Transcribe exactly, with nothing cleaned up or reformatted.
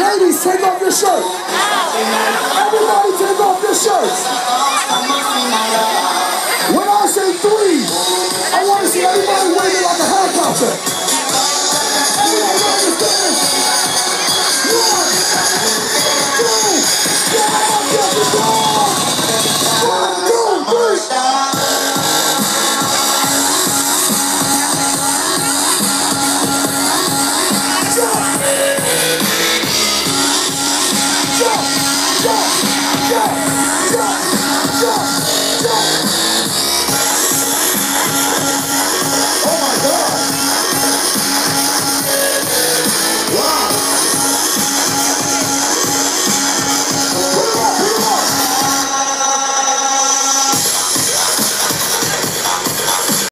Ladies, take off your shirt. Everybody take off your shirts. When I say three, I want to see everybody waving like a helicopter.